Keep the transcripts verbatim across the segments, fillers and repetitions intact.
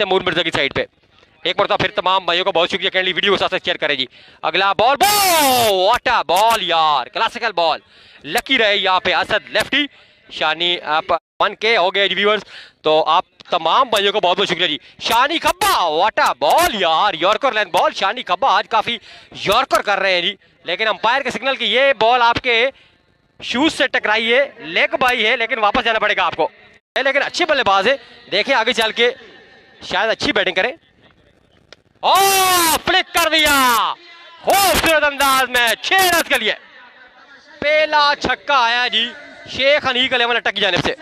तैमूर मिर्जा की साइड पे। एक बार फिर तमाम भाइयों का बहुत शुक्रिया, कैंडली वीडियो को साथ शेयर करें जी। अगला बॉल, व्हाट अ बॉल यार, क्लासिकल बॉल। लकी रहे यहाँ पे असद लेफ्टी। शानी आप वन के हो गए जी व्यूअर्स, तो आप तमाम भाइयों को बहुत बहुत शुक्रिया जी। Shani Khabba, what a ball यार, yorker length ball. Shani Khabba आज काफी यॉर्कर कर रहे हैं जी, लेकिन अंपायर के सिग्नल की ये बॉल आपके शूज से टकराई है, लेग बाई है, लेकिन वापस जाना पड़ेगा आपको। लेकिन अच्छी बल्लेबाज है, देखें आगे चल के शायद अच्छी बैटिंग करें। ओ फ्लिक कर दिया खूबसूरत अंदाज में, छह रन के लिए पहला छक्का आया जी शेख हनीक इलेवन अटक की जानिब से।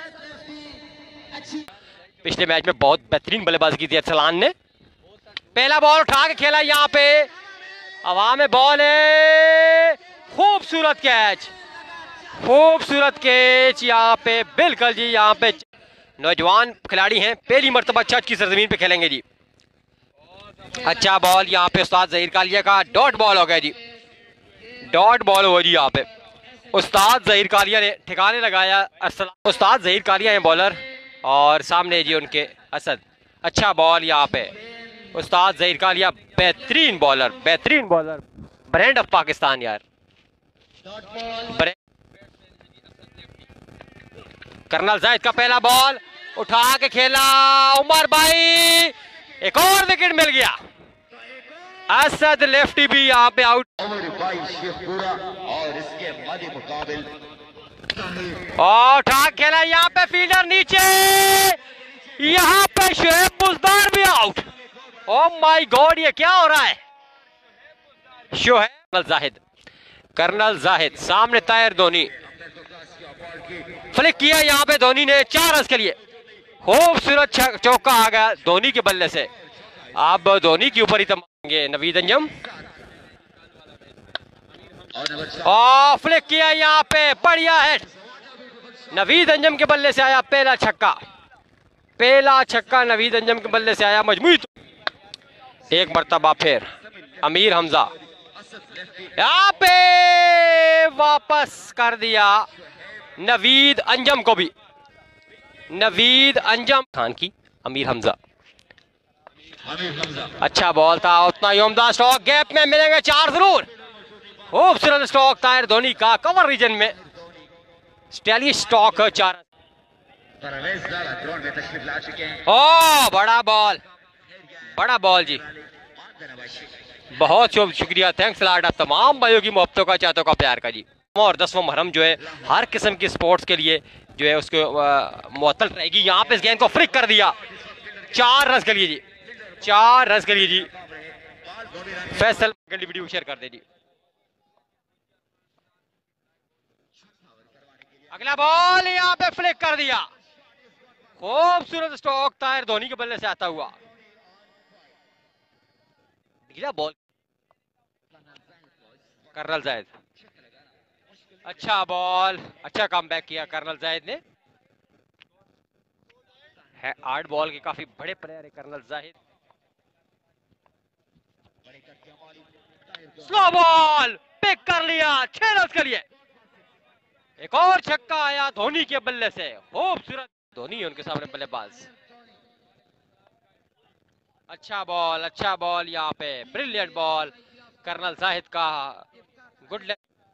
पिछले मैच में बहुत बेहतरीन बल्लेबाजी की थी अरसलान ने। पहला बॉल उठा के खेला, यहाँ पे हवा में बॉल है, खूबसूरत कैच, खूबसूरत कैच यहाँ पे, बिल्कुल जी। यहाँ पे नौजवान खिलाड़ी हैं, पहली मर्तबा छत की सरजमीन पे खेलेंगे जी। अच्छा बॉल यहाँ पे उस्ताद जहीर कालिया का, डॉट बॉल हो गया जी, डॉट बॉल हुआ जी। यहाँ पे उस्ताद जहीर कालिया ने ठिकाने लगाया। उस्ताद जहीर कालिया हैं बॉलर, और सामने जी उनके असद। अच्छा बॉल यहाँ पे उस्ताद जहीर कालिया, बेहतरीन बॉलर, बेहतरीन बॉलर, ब्रांड ऑफ पाकिस्तान यार। कर्नल जायद का पहला बॉल उठा के खेला, उमर भाई, एक और विकेट मिल गया। असद लेफ्टी भी यहाँ पे आउट। और उठा खेला, यहाँ पे फील्डर नीचे, यहाँ पे शोएब मुजदार भी आउट। ओ माय गॉड, ये क्या हो रहा है। शोएब जाहिद, कर्नल जाहिद, सामने ताहिर धोनी, फ्लिक किया यहाँ पे धोनी ने, चार रन के लिए। खूबसूरत चौका आ गया धोनी के बल्ले से। आप धोनी के ऊपर ही तमांगे नवीद अंजम, और फ्लिक किया यहाँ पे, बढ़िया हेड, नवीद अंजम के बल्ले से आया पहला छक्का, पहला छक्का नवीद अंजम के बल्ले से आया। मजमूई एक मरतबा फिर अमीर हमजा यहाँ पे वापस कर दिया नवीद अंजम को भी, नवीद अंजम खान की अमीर हमजा। अच्छा बॉल था, उतना योमदार स्टॉक, गैप में मिलेंगे चार जरूर। खूबसूरत स्टॉक ताहिर धोनी का, कवर रीजन में स्टाइलिश स्टॉक चार। ओ बड़ा बॉल, बड़ा बॉल जी, बहुत शुक्रिया, थैंक्स लॉट आप तमाम भाइयों की मोहब्बतों का, चाहतों का, प्यार का जी। और दसवां मुहर्रम जो है हर किस्म की स्पोर्ट्स के लिए जो है उसको मुअत्तल रहेगी। यहाँ पे इस गेंद को फ्लिक कर दिया, चार रन के लिए जी, चार रन के लिए जी। फैसल वीडियो शेयर कर दे जी। अगला बॉल यहाँ पे फ्लिक कर दिया, खूबसूरत स्टॉक ताहिर धोनी के बल्ले से आता हुआ। बॉल कर्नल जायद, अच्छा बॉल, अच्छा कमबैक किया कर्नल जायद ने। है आठ बॉल के काफी बड़े प्लेयर है colonel Zahid. Slow ball pick कर लिया, छह रन के लिए। एक और छक्का आया धोनी के बल्ले से, खूबसूरत, धोनी उनके सामने बल्लेबाज। अच्छा बॉल, अच्छा बॉल यहाँ पे, ब्रिलियंट बॉल कर्नल जाहिद का, गुड।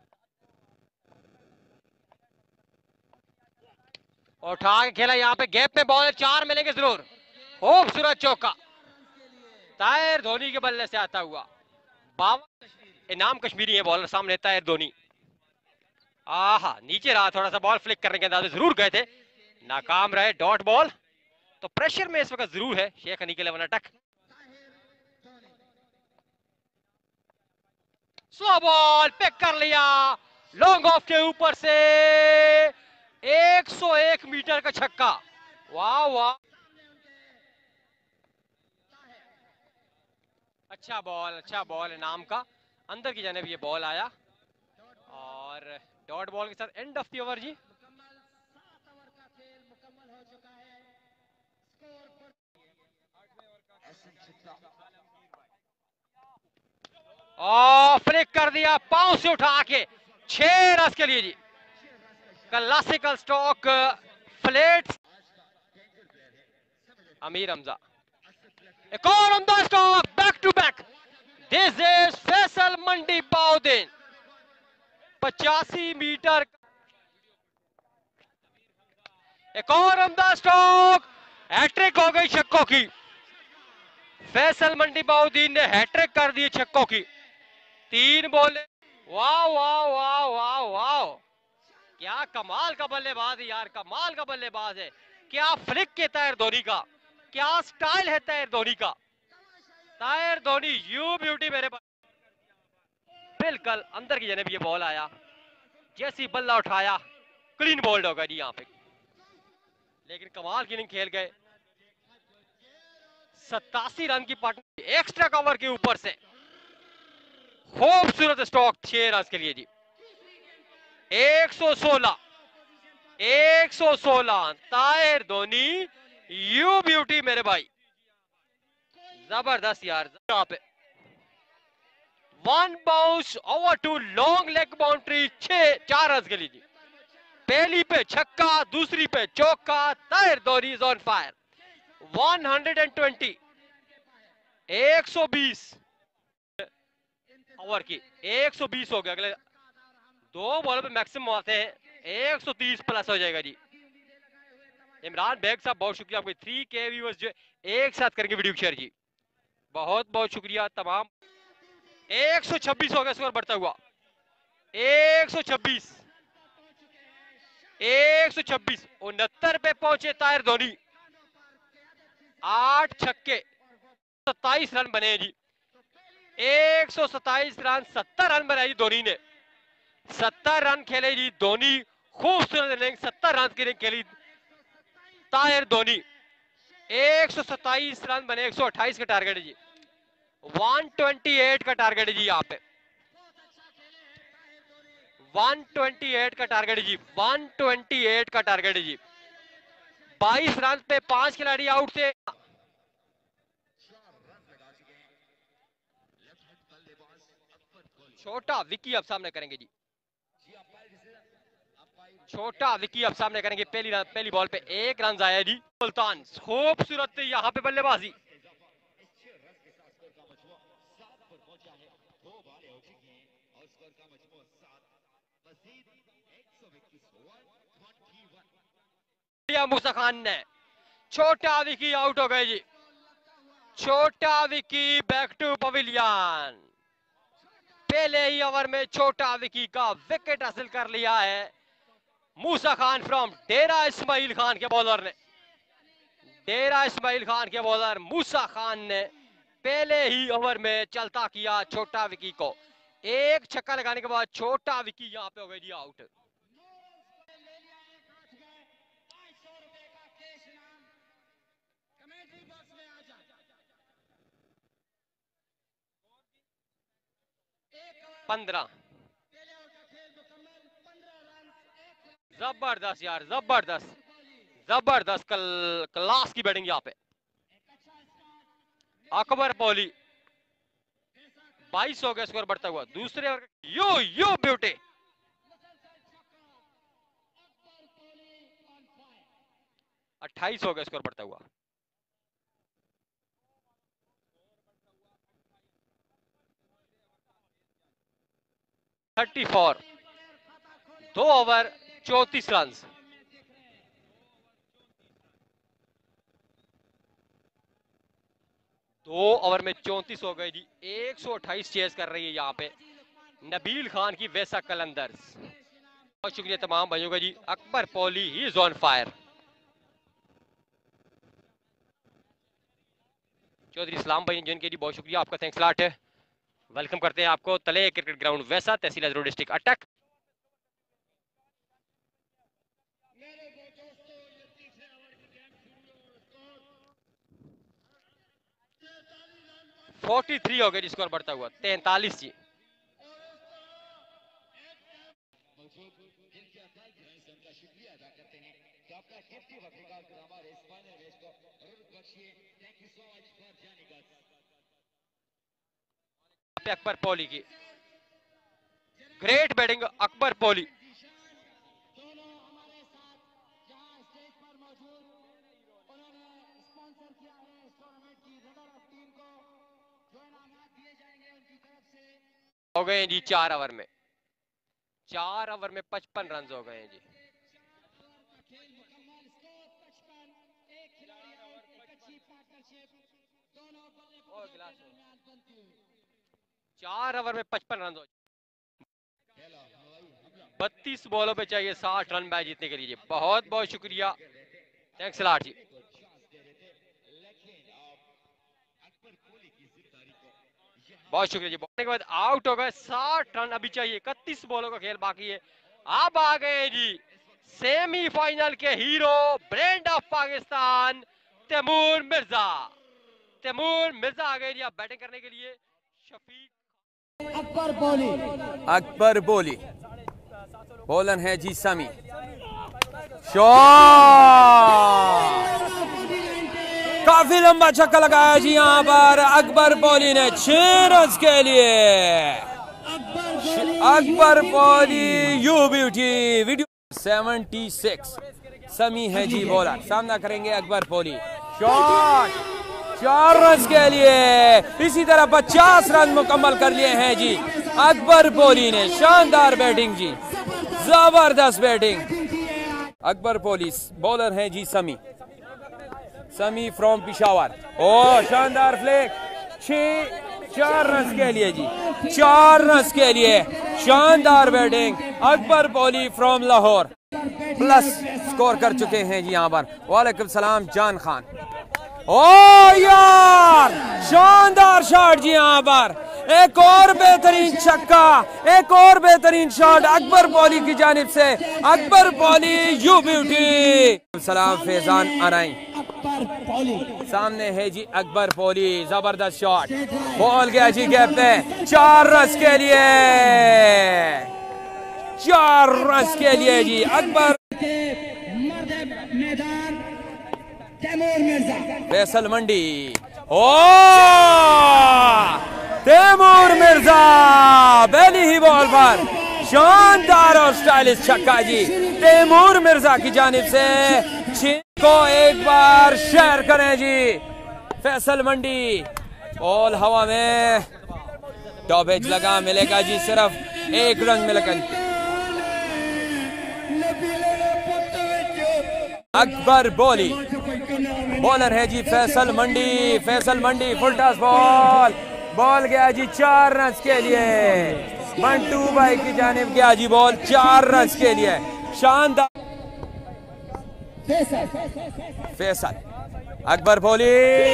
उठा के खेला, यहाँ पे गैप में बॉल, चार मिलेंगे जरूर। खूबसूरत चौका ताहिर धोनी के बल्ले से आता हुआ। बावन इनाम कश्मीरी है बॉलर, सामने ताहिर धोनी। आहा नीचे रहा, थोड़ा सा बॉल फ्लिक करने के अंदाजे जरूर गए थे, नाकाम रहे। डॉट बॉल, तो प्रेशर में इस वक्त जरूर है शेख हनी के इलेवन अटक। स्लो बॉल पिक कर लिया, लॉन्ग ऑफ के ऊपर से एक सौ एक मीटर का छक्का, वाह वाह। अच्छा बॉल, अच्छा बॉल इनाम का, अंदर की जानिब ये बॉल आया, और डॉट बॉल के साथ एंड ऑफ द ओवर जी। और फ्लिक कर दिया, पांव से उठा के, छह रन के लिए जी। Classical stock flat, Amir Hamza एक और उम्दा stroke, back to back. This is Faisal Mandi Bahauddin. पचासी मीटर। एक और उम्दा स्ट्रोक, हैट्रिक हो गई छक्कों की। फैसल मंडी बाउद्दीन ने हैट्रिक कर दी छक्कों की। तीन बॉल। वाह वाह वाह वाह वाह, क्या कमाल का बल्लेबाज है यार, कमाल का बल्लेबाज है। क्या फ्लिक के तायर धोनी का, क्या स्टाइल है तायर धोनी का। तायर धोनी यू ब्यूटी मेरे पास। बिल्कुल अंदर की जनेब ये बॉल आया, जैसी बल्ला उठाया क्लीन बोल्ड होगा जी यहाँ पे। लेकिन कमाल की इनिंग खेल गए। सत्तासी रन की पार्टनर एक्स्ट्रा कवर के ऊपर से खूबसूरत स्टॉक छह रन के लिए जी। एक सौ सोलह, एक सौ सोलह तायर धोनी यू ब्यूटी मेरे भाई, जबरदस्त यार। यहाँ पे one bounce over to long leg boundary, छह चार रन के लिए जी। पहली पे छक्का, दूसरी पे चौका, Tahir Dhoni is on fire. एक सौ बीस, एक सौ बीस ओवर की एक सौ बीस हो गया। अगले दो बॉल पे मैक्सिमम आते हैं, एक सौ तीस प्लस हो जाएगा जी। इमरान बेग साहब बहुत शुक्रिया आपके थ्री के व्यूअर्स जो एक साथ करके वीडियो शेयर जी, बहुत बहुत शुक्रिया तमाम। एक सौ छब्बीस हो गया स्कोर बढ़ता हुआ, एक सौ छब्बीस, एक सौ छब्बीस उनहत्तर पे पहुंचे तायर धोनी। आठ छक्के, सत्ताईस रन बने जी। एक सौ सत्ताईस रन, सत्तर रन बनाए जी धोनी ने। सत्तर रन खेले जी धोनी, खूबसूरत इनिंग, सत्तर रन की इनिंग खेली तायर धोनी। एक सौ सत्ताईस रन बने, एक सौ अट्ठाईस का टारगेट है जी। एक सौ अट्ठाईस का टारगेट है जी यहाँ पे, एक सौ अट्ठाईस का टारगेट है जी, एक सौ अट्ठाईस का टारगेट है जी। बाईस रन पे पांच खिलाड़ी आउट थे। छोटा विकी अब सामने करेंगे जी, छोटा विकी अब सामने करेंगे। पहली रन, पहली बॉल पे एक रन आया जी। सुल्तान खूबसूरत यहाँ पे बल्लेबाजी। मूसा खान ने, छोटा विकी आउट हो गए जी। छोटा विकी बैक टू पवेलियन। पहले ही ओवर में छोटा विकी का विकेट हासिल कर लिया है मूसा खान फ्रॉम डेरा इस्माइल खान के बॉलर ने। डेरा इस्माइल खान के बॉलर मूसा खान ने पहले ही ओवर में चलता किया छोटा विकी को। एक छक्का लगाने के बाद छोटा विकी यहां पे हो गए जी आउट। पंद्रह, जबरदस्त यार, जबरदस्त जबरदस्त कल क्लास की बैटिंग यहाँ पे। अकबर पौली, बाईस हो गया स्कोर बढ़ता हुआ। दूसरे ओवर यो यो ब्यूटी, अट्ठाईस हो गया स्कोर बढ़ता हुआ। चौंतीस, दो ओवर चौंतीस रन। दो ओवर में चौंतीस हो गए जी। एक सौ अट्ठाईस चेस कर रही है यहाँ पे नबील खान की वैसा कलंदर्स। बहुत शुक्रिया तमाम भाइयों का जी। Akbar Pauli he is on fire. Chaudhry Islam भाई जिनके लिए बहुत शुक्रिया आपका, थैंक्स लॉट है। वेलकम करते हैं आपको तले क्रिकेट ग्राउंड वैसा, तहसील रोड, डिस्ट्रिक्ट अटक। तैंतालीस हो गए जी स्कोर बढ़ता हुआ, तैंतालीस जी। अकबर पौली की ग्रेट बैटिंग, अकबर पौली। हो गए हैं जी चार ओवर में, चार ओवर में पचपन रन हो गए हैं जी। चार ओवर में पचपन रन, बत्तीस बॉलों पे चाहिए साठ रन मैच जीतने के लिए। बहुत बहुत शुक्रिया, थैंक्स लॉट जी। बहुत शुक्रिया जी। बॉलने के बाद आउट हो गए, साठ रन अभी चाहिए, इकतीस बॉलों का खेल बाकी है। अब आ गए जी सेमीफाइनल के hero, brand of Pakistan, Taimur Mirza. Taimur Mirza आ गए जी आप बैटिंग करने के लिए। शफीक अकबर बोली, अकबर बोली, बॉलर है जी समी। शॉट, काफी लंबा छक्का लगाया जी यहाँ पर अकबर बोली ने छह रन के लिए। अकबर बोली यू ब्यूटी वीडियो छिहत्तर। समी है जी बॉलर, सामना करेंगे अकबर बोली। शॉट, चार रन के लिए। इसी तरह पचास रन मुकम्मल कर लिए हैं जी अकबर बोली ने। शानदार बैटिंग जी, जबरदस्त बैटिंग। अकबर बोली बॉलर है जी समी। समी फ्रॉम पिशावर। ओ शानदार फ्लेक, छह चार रन के लिए जी, चार रन के लिए। शानदार बैटिंग अकबर बोली फ्रॉम लाहौर। प्लस स्कोर कर चुके हैं जी यहाँ पर। वालेकुम सलाम जान खान। ओ यार शानदार शॉट जी यहाँ पर। एक और बेहतरीन छक्का, एक और बेहतरीन शॉट अकबर बोली की जानिब से। अकबर बोली यू ब्यूटी। सलाम फैजान अनाई। सामने है जी अकबर बोली, जबरदस्त शॉट, बॉल गया जी गैप पे। चार रन के लिए, चार रन के लिए जी अकबर। फैसल मंडी। ओ तैमूर मिर्जा पहली ही बॉल पर शानदार और स्टाइलिश छक्का जी तैमूर मिर्जा की जानिब से। छह को एक बार शेयर करें जी फैसल मंडी। बॉल हवा में, टॉप एज लगा, मिलेगा जी सिर्फ एक रन मिलेगा। अकबर बोली, बॉलर है जी Faisal Mandi. Faisal Mandi full toss ball, ball गया जी चार रन के लिए। मंटू भाई की जानिब गया जी बॉल चार रन के लिए। शानदार फैसल। अकबर बोली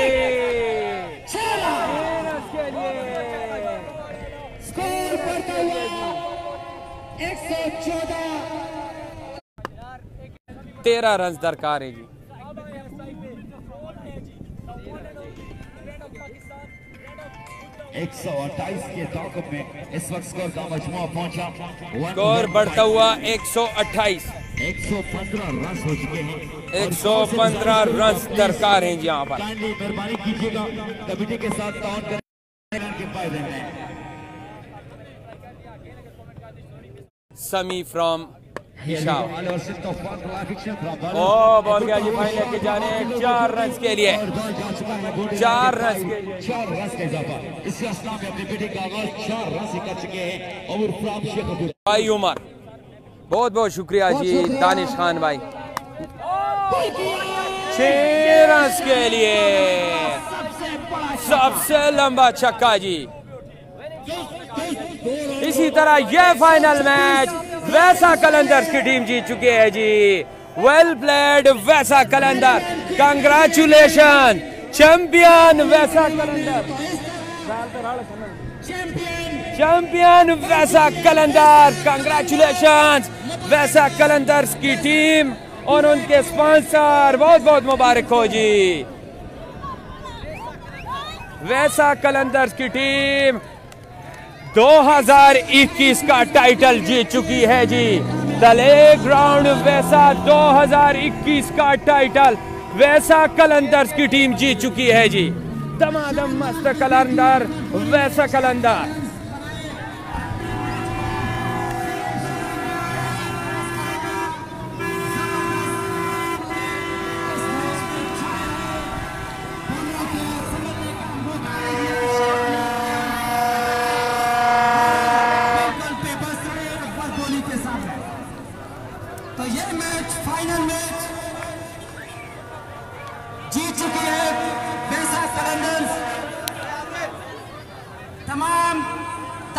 तेरह रन दरकार है जी। एक सौ अट्ठाईस के ताक़ुब में इस वक्त स्कोर का मजमूआ पहुंचा। स्कोर बढ़ता हुआ एक सौ अट्ठाईस। एक सौ पंद्रह रन हो चुके हैं। एक सौ पंद्रह रन दरकार हैं यहाँ पर। मेहरबानी कीजिएगा कमेटी के साथ ताउन करने के फायदे में। समी फ्रॉम पिशावर। ओ बॉल गया जी फाइनल के जाने चार रन के लिए। चार रन के लिए चार रन का इजाफा। इसके असला में अपनी बेटी का आगाज चार रन से कर चुके हैं। और फ्रॉम शेख भाई उमर, बहुत बहुत शुक्रिया जी दानिश खान भाई। छह रन के लिए सबसे लंबा छक्का जी। इसी तरह यह फाइनल मैच वैसा कलंदर्स की टीम जीत चुकी है जी। वेल प्लेड वैसा कलंदर, कंग्रेचुलेशन चैंपियन वैसा कलंदर, चैंपियन वैसा कलंदर। कंग्रेचुलेशन वैसा कलंदर्स की टीम और उनके स्पॉन्सर, बहुत बहुत मुबारक हो जी। वैसा कलंदर्स की टीम दो हज़ार इक्कीस का टाइटल जीत चुकी है जी। दले ग्राउंड वैसा दो हज़ार इक्कीस का टाइटल वैसा कलंदर्स की टीम जीत चुकी है जी। दमादम मस्त कलंदर वैसा कलंदर।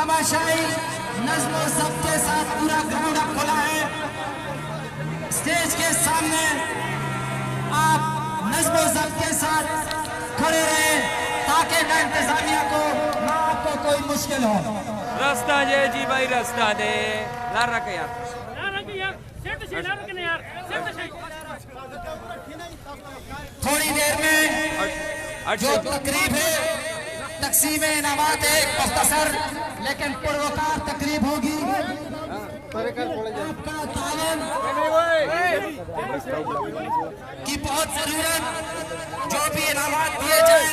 तमाशाई नज़्म और ज़ब्त के साथ पूरा ग्राउंड अब खुला है। स्टेज के सामने आप नज़्म और ज़ब्त के साथ खड़े रहे ताकि ना इंतजामिया को ना आपको कोई मुश्किल हो। रास्ता दे जी भाई, रास्ता दे। ला रख यार, थोड़ी देर में जो तकरीब है तकसीम इनामात एक मुख्तसर लेकिन पुरवकार तकरीब होगी। आपका तालन की बहुत जरूरत, जो भी इनामात दिए जाए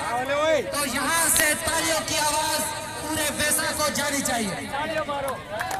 तो यहाँ से तालियों की आवाज पूरे वैसा को जानी चाहिए।